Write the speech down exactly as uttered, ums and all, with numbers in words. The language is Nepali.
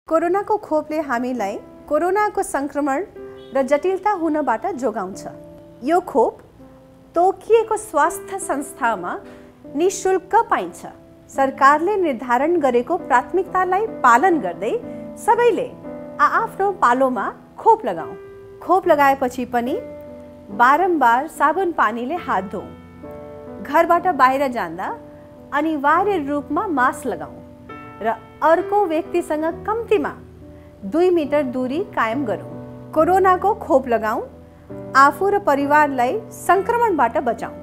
कोरोनाको खोपले हामीलाई कोरोनाको संक्रमण र जटिलता हुनबाट जोगाउँछ। यो खोप तोकिएको स्वास्थ्य संस्थामा निःशुल्क पाइन्छ। सरकारले निर्धारण गरेको प्राथमिकतालाई पालन गर्दै सबैले आआफ्नो पालोमा खोप लगाऊ। खोप लगाएपछि पनि बारम्बार साबुन पानीले हात धोऊ। घरबाट बाहिर जाँदा अनिवार्य रूपमा मास्क लगाऊ र अर्को व्यक्तिसँग कम्तीमा दुई मिटर दूरी कायम गरौँ। कोरोनाको खोप लगाऊ, आफू र परिवारलाई संक्रमणबाट बचाऊ।